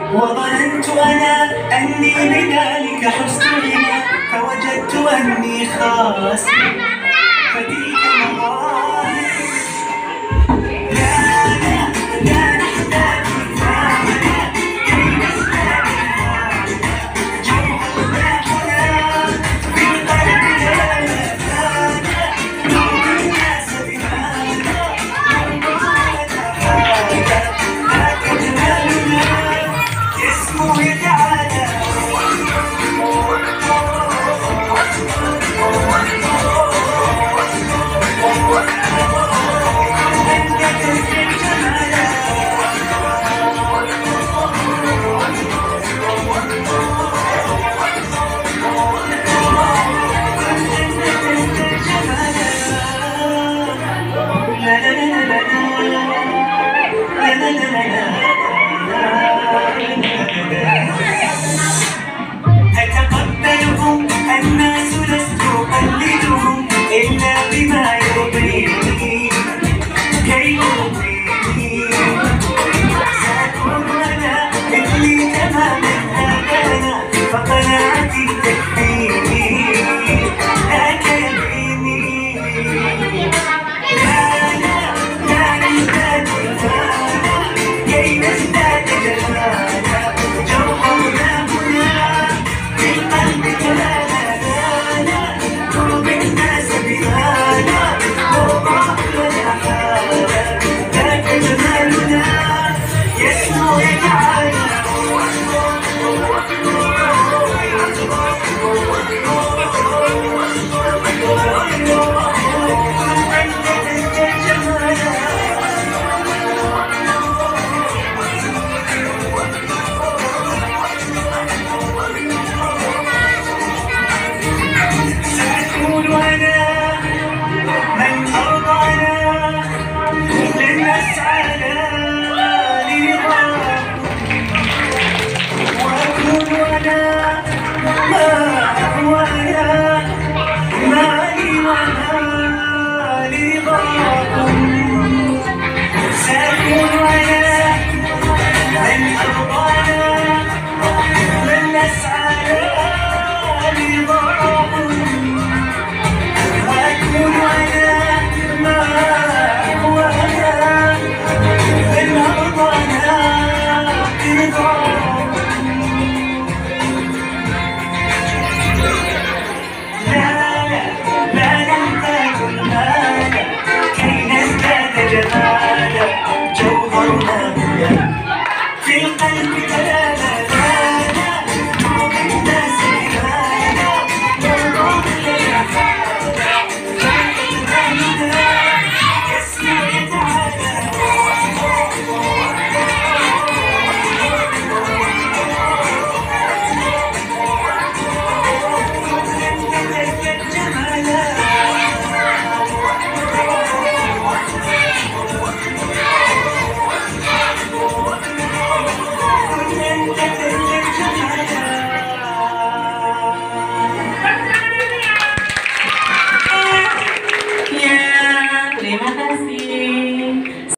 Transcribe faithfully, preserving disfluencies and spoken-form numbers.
وظننت أنا أني بذلك حزت غنى، فوجدت أني خاص فتلك مظاهر. لا لا لا نحتاج إثارنا كي نزداد جوهرنا هنا في القلب لا نزداد نرضي الناس بهذا ذاك جمالنا اسمه يتعالى. أتقبلهم الناس لست أقلدهم إلا بما يرضيني كي يرضيني. سأكون أنا مثلي تماما هذانا فقناعتي تكفيني ذاك يكفيني. لا لا لا نزداد إثارنا كي نزداد جمالا جوهرنا هنا في القلب كلا لا لا نرضي الناس بهذا والله لنا حالا ذاك جمالنا يسمو يتعالى. سأكون أنا من أرضانا لن نسعى لرضاكم، وأكون أنا ما أهوانا ما لي وما لرضاكم. سأكون أنا